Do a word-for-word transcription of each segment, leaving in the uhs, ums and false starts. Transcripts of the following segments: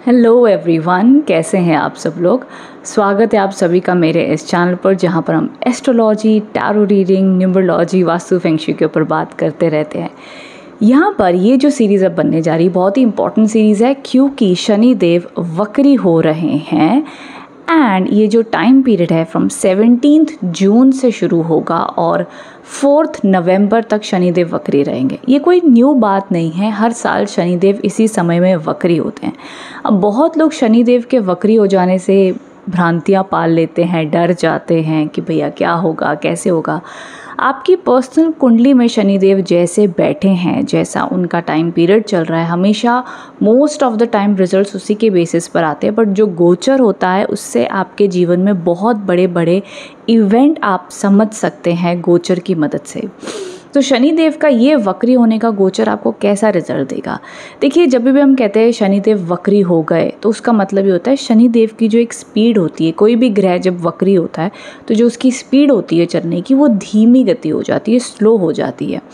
Hello everyone, कैसे हैं आप सब लोग। स्वागत है आप सभी का मेरे इस चैनल पर, जहां पर हम astrology, tarot reading, numerology, vastu feng shui के ऊपर बात करते रहते हैं। यहाँ पर ये जो सीरीज़ अब बनने जा रही है बहुत ही इंपॉर्टेंट सीरीज़ है, क्योंकि शनि देव वक्री हो रहे हैं। एंड ये जो टाइम पीरियड है फ्रॉम सेवनटीन्थ जून से शुरू होगा और फोर्थ नवंबर तक शनिदेव वक्री रहेंगे। ये कोई न्यू बात नहीं है, हर साल शनिदेव इसी समय में वक्री होते हैं। अब बहुत लोग शनिदेव के वक्री हो जाने से भ्रांतियाँ पाल लेते हैं, डर जाते हैं कि भैया क्या होगा, कैसे होगा। आपकी पर्सनल कुंडली में शनिदेव जैसे बैठे हैं, जैसा उनका टाइम पीरियड चल रहा है, हमेशा most of the time results उसी के बेसिस पर आते हैं। बट जो गोचर होता है उससे आपके जीवन में बहुत बड़े बड़े इवेंट आप समझ सकते हैं गोचर की मदद से। तो शनिदेव का ये वक्री होने का गोचर आपको कैसा रिजल्ट देगा। देखिए, जब भी हम कहते हैं शनिदेव वक्री हो गए तो उसका मतलब ये होता है शनिदेव की जो एक स्पीड होती है, कोई भी ग्रह जब वक्री होता है तो जो उसकी स्पीड होती है चलने की, वो धीमी गति हो जाती है, स्लो हो जाती है।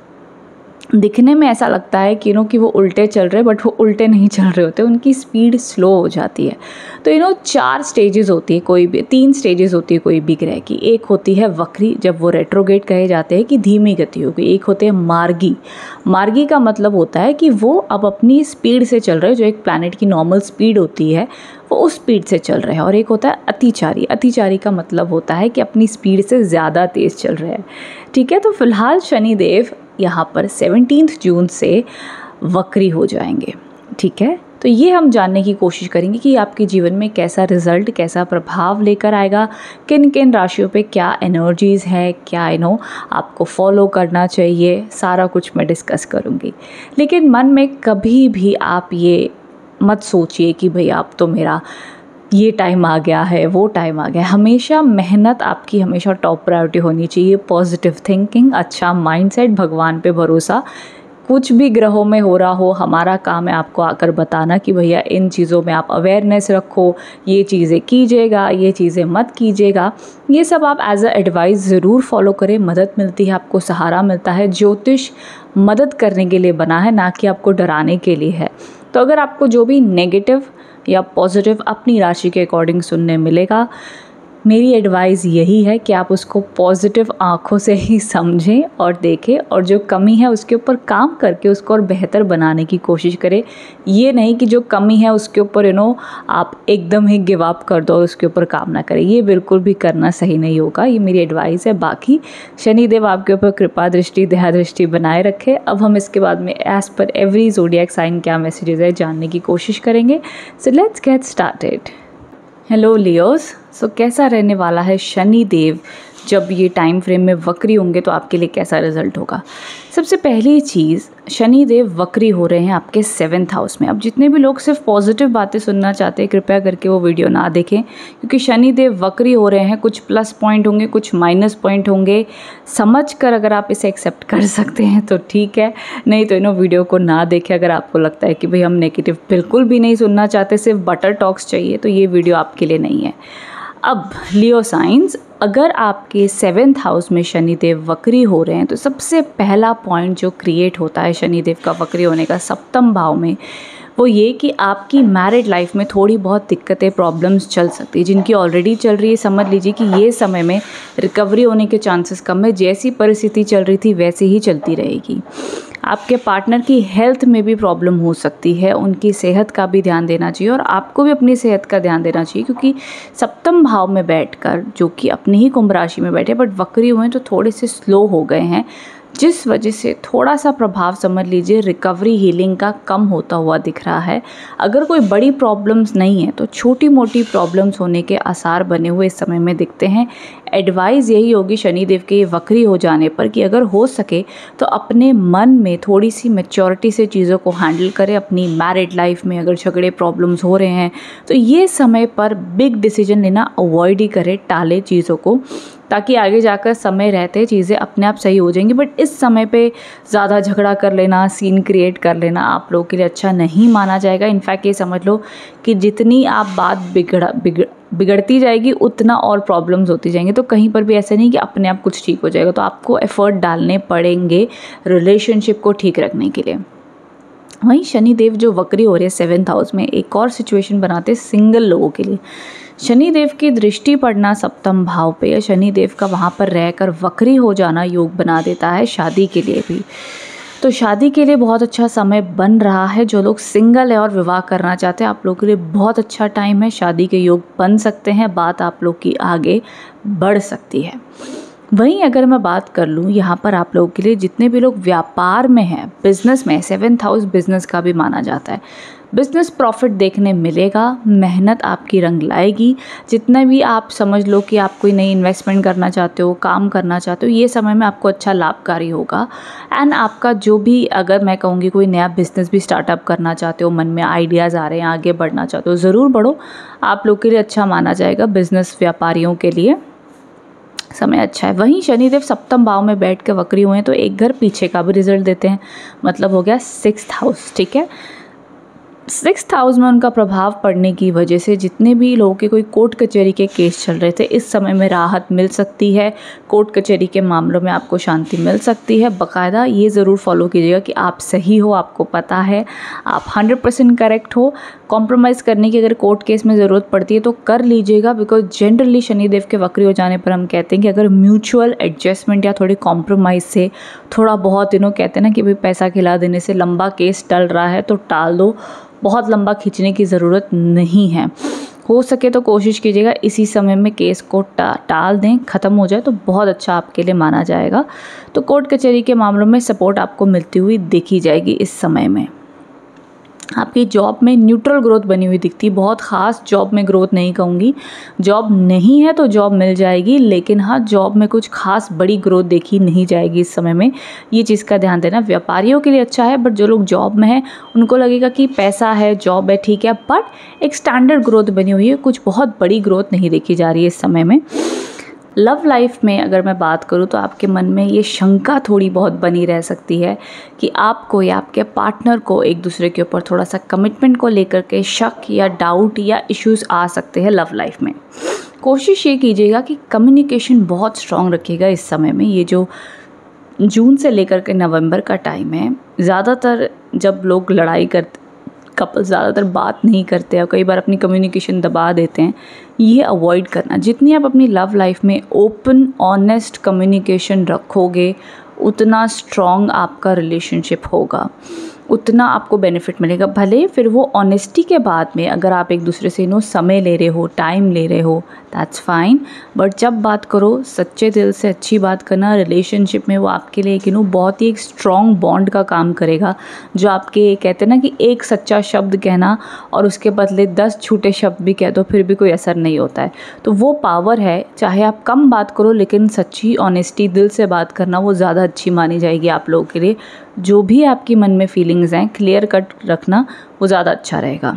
दिखने में ऐसा लगता है कि नो कि वो उल्टे चल रहे, बट वो उल्टे नहीं चल रहे होते, उनकी स्पीड स्लो हो जाती है। तो यू नो चार स्टेजेस होती है, कोई भी तीन स्टेजेस होती है कोई भी ग्रह की। एक होती है वक्री, जब वो रेट्रोगेट कहे जाते हैं कि धीमी गति होगी। एक होते हैं मार्गी। मार्गी का मतलब होता है कि वो अब अपनी स्पीड से चल रहे हैं, जो एक प्लैनेट की नॉर्मल स्पीड होती है वो उस स्पीड से चल रहे हैं। और एक होता है अतिचारी। अतिचारी का मतलब होता है कि अपनी स्पीड से ज़्यादा तेज़ चल रहे हैं। ठीक है, तो फिलहाल शनिदेव यहाँ पर सेवनटीन्थ जून से वक्री हो जाएंगे। ठीक है, तो ये हम जानने की कोशिश करेंगे कि आपके जीवन में कैसा रिजल्ट, कैसा प्रभाव लेकर आएगा, किन किन राशियों पे क्या एनर्जीज़ है, क्या यू नो आपको फॉलो करना चाहिए, सारा कुछ मैं डिस्कस करूँगी। लेकिन मन में कभी भी आप ये मत सोचिए कि भैया अब तो मेरा ये टाइम आ गया है, वो टाइम आ गया है। हमेशा मेहनत आपकी हमेशा टॉप प्रायोरिटी होनी चाहिए। पॉजिटिव थिंकिंग, अच्छा माइंडसेट, भगवान पे भरोसा। कुछ भी ग्रहों में हो रहा हो, हमारा काम है आपको आकर बताना कि भैया इन चीज़ों में आप अवेयरनेस रखो, ये चीज़ें कीजिएगा, ये चीज़ें मत कीजिएगा। ये सब आप एज अ एडवाइस ज़रूर फॉलो करें। मदद मिलती है, आपको सहारा मिलता है। ज्योतिष मदद करने के लिए बना है, ना कि आपको डराने के लिए है। तो अगर आपको जो भी नेगेटिव या पॉजिटिव अपनी राशि के अकॉर्डिंग सुनने मिलेगा, मेरी एडवाइस यही है कि आप उसको पॉजिटिव आँखों से ही समझें और देखें, और जो कमी है उसके ऊपर काम करके उसको और बेहतर बनाने की कोशिश करें। ये नहीं कि जो कमी है उसके ऊपर यू नो आप एकदम ही गिव अप कर दो और उसके ऊपर काम ना करें। ये बिल्कुल भी करना सही नहीं होगा। ये मेरी एडवाइस है। बाकी शनिदेव आपके ऊपर कृपा दृष्टि, दया दृष्टि बनाए रखे। अब हम इसके बाद में एज पर एवरी ज़ोडिएक साइन क्या मैसेजेस है जानने की कोशिश करेंगे। So let's get started. Hello Leos, so कैसा रहने वाला है शनि देव जब ये टाइम फ्रेम में वक्री होंगे, तो आपके लिए कैसा रिजल्ट होगा। सबसे पहली चीज़, शनि देव वक्री हो रहे हैं आपके सेवन्थ हाउस में। अब जितने भी लोग सिर्फ पॉजिटिव बातें सुनना चाहते हैं, कृपया करके वो वीडियो ना देखें, क्योंकि शनि देव वक्री हो रहे हैं। कुछ प्लस पॉइंट होंगे, कुछ माइनस पॉइंट होंगे। समझ कर अगर आप इसे एक्सेप्ट कर सकते हैं तो ठीक है, नहीं तो इन्हों वीडियो को ना देखें। अगर आपको लगता है कि भाई हम नेगेटिव बिल्कुल भी नहीं सुनना चाहते, सिर्फ बटर टॉक्स चाहिए, तो ये वीडियो आपके लिए नहीं है। अब लियो साइंस, अगर आपके सेवेंथ हाउस में शनिदेव वक्री हो रहे हैं तो सबसे पहला पॉइंट जो क्रिएट होता है शनिदेव का वक्री होने का सप्तम भाव में, वो ये कि आपकी मैरिड लाइफ में थोड़ी बहुत दिक्कतें, प्रॉब्लम्स चल सकती है। जिनकी ऑलरेडी चल रही है, समझ लीजिए कि ये समय में रिकवरी होने के चांसेस कम है। जैसी परिस्थिति चल रही थी वैसे ही चलती रहेगी। आपके पार्टनर की हेल्थ में भी प्रॉब्लम हो सकती है, उनकी सेहत का भी ध्यान देना चाहिए, और आपको भी अपनी सेहत का ध्यान देना चाहिए, क्योंकि सप्तम भाव में बैठकर, जो कि अपनी ही कुंभ राशि में बैठे बट वक्री हुए हैं, तो थोड़े से स्लो हो गए हैं, जिस वजह से थोड़ा सा प्रभाव समझ लीजिए रिकवरी हीलिंग का कम होता हुआ दिख रहा है। अगर कोई बड़ी प्रॉब्लम्स नहीं है तो छोटी मोटी प्रॉब्लम्स होने के आसार बने हुए इस समय में दिखते हैं। एडवाइस यही होगी शनिदेव के वक्री हो जाने पर कि अगर हो सके तो अपने मन में थोड़ी सी मैच्योरिटी से चीज़ों को हैंडल करें। अपनी मैरिड लाइफ में अगर झगड़े, प्रॉब्लम्स हो रहे हैं तो ये समय पर बिग डिसीजन लेना अवॉइड ही करें, टालें चीज़ों को, ताकि आगे जाकर समय रहते चीज़ें अपने आप सही हो जाएंगी। बट इस समय पे ज़्यादा झगड़ा कर लेना, सीन क्रिएट कर लेना आप लोगों के लिए अच्छा नहीं माना जाएगा। इनफैक्ट ये समझ लो कि जितनी आप बात बिगड़ा बिगड़ बिगड़ती जाएगी उतना और प्रॉब्लम्स होती जाएंगी। तो कहीं पर भी ऐसा नहीं कि अपने आप कुछ ठीक हो जाएगा, तो आपको एफर्ट डालने पड़ेंगे रिलेशनशिप को ठीक रखने के लिए। वहीं शनिदेव जो वक्री हो रहे हैं सेवेंथ हाउस में, एक और सिचुएशन बनाते हैं सिंगल लोगों के लिए। शनिदेव की दृष्टि पड़ना सप्तम भाव पे या शनिदेव का वहाँ पर रहकर वक्री हो जाना योग बना देता है शादी के लिए भी। तो शादी के लिए बहुत अच्छा समय बन रहा है। जो लोग सिंगल है और विवाह करना चाहते हैं, आप लोगों के लिए बहुत अच्छा टाइम है। शादी के योग बन सकते हैं, बात आप लोग की आगे बढ़ सकती है। वहीं अगर मैं बात कर लूँ यहाँ पर आप लोगों के लिए, जितने भी लोग व्यापार में हैं, बिजनेस में, सेवेंथ हाउस बिजनेस का भी माना जाता है। बिजनेस प्रॉफिट देखने मिलेगा, मेहनत आपकी रंग लाएगी। जितना भी आप समझ लो कि आप कोई नई इन्वेस्टमेंट करना चाहते हो, काम करना चाहते हो, ये समय में आपको अच्छा लाभकारी होगा। एंड आपका जो भी, अगर मैं कहूँगी कोई नया बिजनेस भी स्टार्टअप करना चाहते हो, मन में आइडियाज़ आ रहे हैं, आगे बढ़ना चाहते हो, ज़रूर बढ़ो। आप लोग के लिए अच्छा माना जाएगा। बिजनेस व्यापारियों के लिए समय अच्छा है। वहीं शनिदेव सप्तम भाव में बैठ के वक्री हुए हैं, तो एक घर पीछे का भी रिजल्ट देते हैं, मतलब हो गया सिक्स्थ हाउस। ठीक है, सिक्स्थ हाउस में उनका प्रभाव पड़ने की वजह से जितने भी लोगों के कोई कोर्ट कचहरी के केस चल रहे थे, इस समय में राहत मिल सकती है। कोर्ट कचहरी के मामलों में आपको शांति मिल सकती है। बाकायदा ये ज़रूर फॉलो कीजिएगा कि आप सही हो, आपको पता है, आप हंड्रेड परसेंट करेक्ट हो। कॉम्प्रोमाइज़ करने की अगर कोर्ट केस में ज़रूरत पड़ती है तो कर लीजिएगा, बिकॉज जनरली शनिदेव के वक्री हो जाने पर हम कहते हैं कि अगर म्यूचुअल एडजस्टमेंट या थोड़ी कॉम्प्रोमाइज़ से थोड़ा बहुत दिनों कहते हैं ना कि भाई पैसा खिला देने से लंबा केस टल रहा है तो टाल दो, बहुत लंबा खींचने की ज़रूरत नहीं है। हो सके तो कोशिश कीजिएगा इसी समय में केस को टा, टाल दें, ख़त्म हो जाए तो बहुत अच्छा आपके लिए माना जाएगा। तो कोर्ट कचहरी के मामलों में सपोर्ट आपको मिलती हुई देखी जाएगी इस समय में। आपकी जॉब में न्यूट्रल ग्रोथ बनी हुई दिखती है, बहुत ख़ास जॉब में ग्रोथ नहीं कहूँगी। जॉब नहीं है तो जॉब मिल जाएगी, लेकिन हाँ, जॉब में कुछ खास बड़ी ग्रोथ देखी नहीं जाएगी इस समय में। ये चीज़ का ध्यान देना। व्यापारियों के लिए अच्छा है, बट जो लोग जॉब में हैं उनको लगेगा कि पैसा है, जॉब है, ठीक है, बट एक स्टैंडर्ड ग्रोथ बनी हुई है, कुछ बहुत बड़ी ग्रोथ नहीं देखी जा रही है इस समय में। लव लाइफ में अगर मैं बात करूँ तो आपके मन में ये शंका थोड़ी बहुत बनी रह सकती है कि आपको या आपके पार्टनर को एक दूसरे के ऊपर थोड़ा सा कमिटमेंट को लेकर के शक या डाउट या इश्यूज आ सकते हैं लव लाइफ में। कोशिश ये कीजिएगा कि कम्युनिकेशन बहुत स्ट्रॉन्ग रखिएगा इस समय में। ये जो जून से लेकर के नवंबर का टाइम है, ज़्यादातर जब लोग लड़ाई करते, कपल ज़्यादातर बात नहीं करते और कई बार अपनी कम्युनिकेशन दबा देते हैं, ये अवॉइड करना। जितनी आप अपनी लव लाइफ में ओपन ऑनेस्ट कम्युनिकेशन रखोगे, उतना स्ट्रॉन्ग आपका रिलेशनशिप होगा, उतना आपको बेनिफिट मिलेगा। भले फिर वो ऑनेस्टी के बाद में अगर आप एक दूसरे से नो समय ले रहे हो, टाइम ले रहे हो, दैट्स फाइन, बट जब बात करो सच्चे दिल से अच्छी बात करना रिलेशनशिप में, वो आपके लिए कि नो बहुत ही एक स्ट्रॉन्ग बॉन्ड का काम करेगा। जो आपके कहते हैं ना कि एक सच्चा शब्द कहना और उसके बदले दस झूठे शब्द भी कह दो फिर भी कोई असर नहीं होता है, तो वो पावर है। चाहे आप कम बात करो लेकिन सच्ची ऑनेस्टी दिल से बात करना वो ज़्यादा अच्छी मानी जाएगी आप लोगों के लिए। जो भी आपकी मन में फीलिंग्स हैं क्लियर कट रखना वो ज़्यादा अच्छा रहेगा।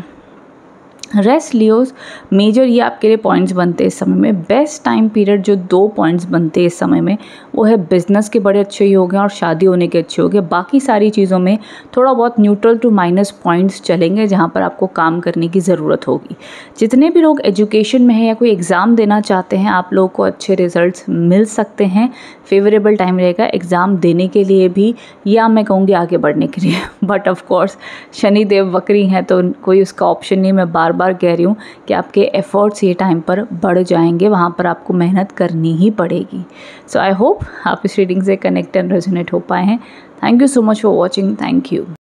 रेस्ट लियोज मेजर ये आपके लिए पॉइंट्स बनते हैं इस समय में। बेस्ट टाइम पीरियड जो दो पॉइंट्स बनते हैं इस समय में वो है बिजनेस के बड़े अच्छे योग हैं और शादी होने के अच्छे योग हैं। बाकी सारी चीज़ों में थोड़ा बहुत न्यूट्रल टू माइनस पॉइंट्स चलेंगे जहाँ पर आपको काम करने की ज़रूरत होगी। जितने भी लोग एजुकेशन में हैं या कोई एग्ज़ाम देना चाहते हैं, आप लोगों को अच्छे रिजल्ट्स मिल सकते हैं। फेवरेबल टाइम रहेगा एग्ज़ाम देने के लिए भी या मैं कहूँगी आगे बढ़ने के लिए। बट ऑफ कोर्स शनिदेव वक्री हैं तो कोई उसका ऑप्शन नहीं। मैं बार बार कह रही हूँ कि आपके एफर्ट्स ये टाइम पर बढ़ जाएंगे, वहाँ पर आपको मेहनत करनी ही पड़ेगी। सो आई होप आप इस रीडिंग से कनेक्ट एंड रेजोनेट हो पाए हैं। Thank you so much for watching. Thank you.